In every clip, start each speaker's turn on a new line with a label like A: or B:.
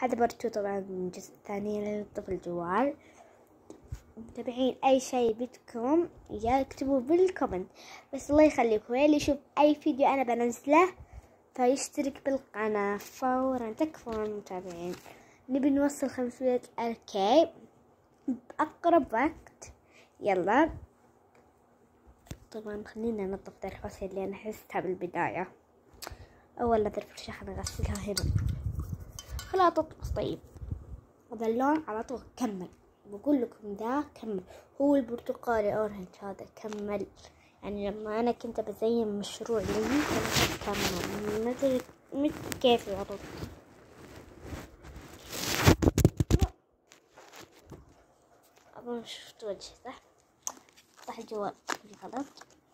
A: هذا برضو طبعا الجزء الثاني للطفل الجوال. متابعين أي شيء بدكم يكتبوا بالكومنت، بس الله يخليكم اللي يشوف أي فيديو أنا بنزله فيشترك بالقناة فورا. تكفون متابعين، نبي نوصل 500,000 بأقرب وقت. يلا طبعا خلينا ننظف ذا الفرشة اللي أنا حستها بالبداية. أولا ذا الفرشة خلينا نغسلها هنا، خلاص تطبخ. طيب هذا اللون على طول كمل، بقول لكم ذا كمل. هو البرتقالي أورنج هذا كمل، يعني لما أنا كنت بزين مشروع لي كمل. ما أدري كيف يعرض. أظن شفت وجهي صح؟ صح الجوال غلط.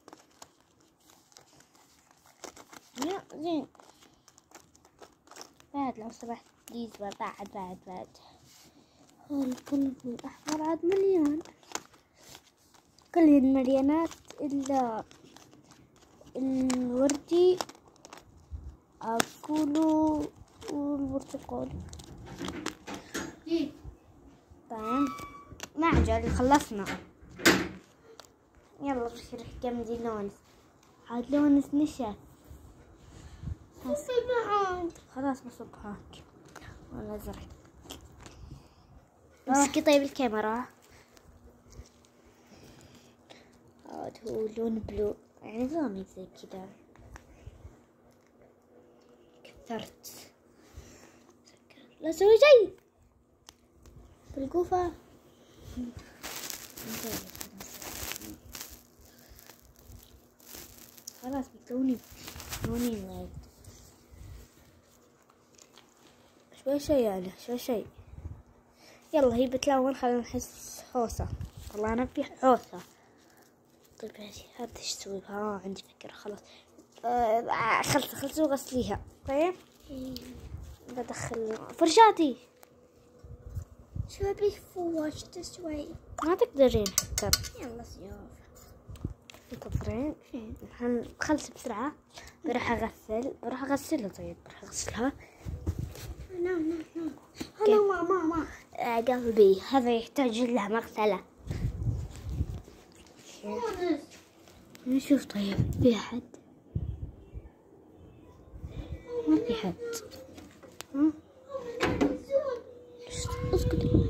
A: يا زين بعد لو سمحت بليز بعد هو القلب الأحمر عاد مليان، كل المليانات إلا الوردي أكله والبرتقال. طيب ما عجل خلصنا. يلا بشير جمدي لونس، عاد لونس نشف خلاص بصب هاك ولا زرق. مسكي طيب الكاميرا. عاد هو لون بلو يعني نظامي زي كذا. كثرت لا سوي شيء بالقوفة. خلاص بتلوني وايد شوي يعني شوي. يلا هي بتلون، خلينا نحس حوسة. والله أنا أبي حوسة. طيب هذا ايش تسوي بها؟ عندي فكرة. خلاص خلصي وغسليها. طيب بدخل فرشاتي.
B: شو أبي فوشت شوي؟
A: ما تقدرين حتى.
B: يلا سيوف
A: انتظرين خلصي بسرعة. بروح أغسلها. طيب بروح أغسلها.
B: نعم هلا ماما.
A: قلبي هذا يحتاج له مغسلة. نشوف. طيب في أحد؟ ما في حد. اسكت.